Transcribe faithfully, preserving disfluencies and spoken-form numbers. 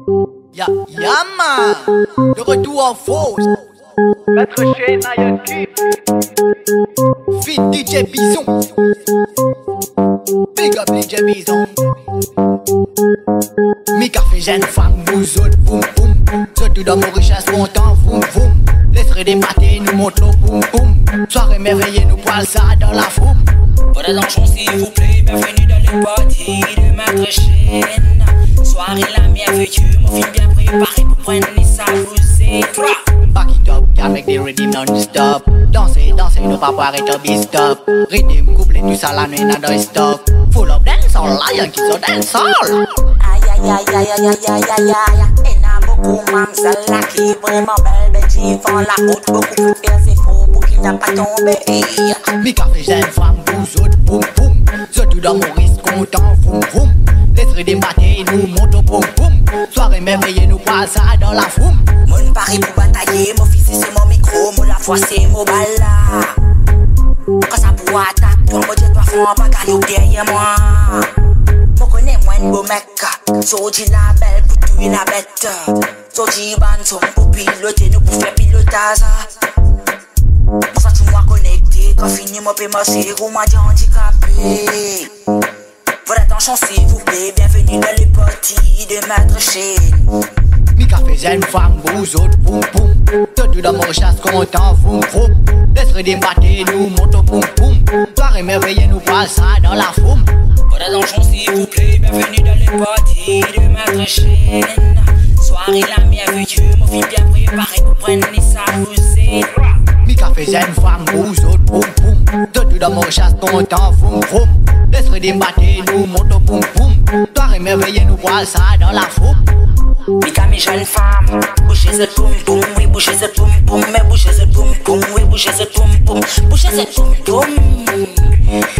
Ya, ya man, de retour en force. Maître Shane, Iron Kid. Fit D J Bison. Big up D J Bison. Mi café jeune femme, vous autres, boum boum. Surtout dans nos richesses, content, boum boum. Laisserai des matins, nous monte le boum boum. Soirée merveilleux, nous poil ça dans la foum. Pour attention s'il vous plaît, bienvenue dans les parties de Maître Shane. Soirée la merveilleuse, mon film bien préparé pour prendre ça vous est. Back it up, avec des rhythms non-stop. Danser, danser, nous pas pour arrêter au stop. Rhythm, couplet, tout ça la nuit, non stop. Full of dancehall, lion qui sont dancehall. Aïe aïe aïe aïe aïe aïe aïe aïe aïe. Et n'a beaucoup mamzelle là qui vraiment belle, belle qui font la route. Beaucoup plus faire c'est faux pour qu'il n'a pas tombé. Mi café jeune femme, vous autres, boum boum. Surtout dans Maurice, content, boum boum. Laisserai des matins, nous montons boum boum. Soirée merveilleuse, nous pas ça dans la foum. Mon pari pour batailler, mon fils c'est mon micro, mon la voix c'est mon bala. Quand ça pour attaque, pour me dire toi fond, pas gagne derrière moi. Mon connais moi un beau mec, sorti la belle pour tuer la bête. Sorti ban son pour piloter, nous pour faire pilotage. Pour ça tu m'as connecté, quand fini mon paie ma série, ou m'a dit handicapé. Votre attention s'il vous plaît, bienvenue dans les parties de Maître Shane. Mi café jeune femme, vous autres, boum boum. Surtout dans mon chasse, content, boum boum. Laisserai des matins, nous montons boum boum. Soirée merveilleuse, nous pas ça dans la foum. Votre attention s'il vous plaît, bienvenue dans les parties de Maître Shane. Soirée la merveilleuse, mon film bien préparé pour prendre ça vous est. Mi café jeune femme, vous autres, boum boum. Surtout dans mon chasse, content, boum boum. Laisserai des matins, nous montons boum boum. Soirée merveilleuse, nous pas ça dans la foum. Mika mes jeunes femmes, bougez cette poum poum, oui bougez cette poum poum, mais bougez cette poum poum, oui bougez cette poum poum, bougez cette poum poum.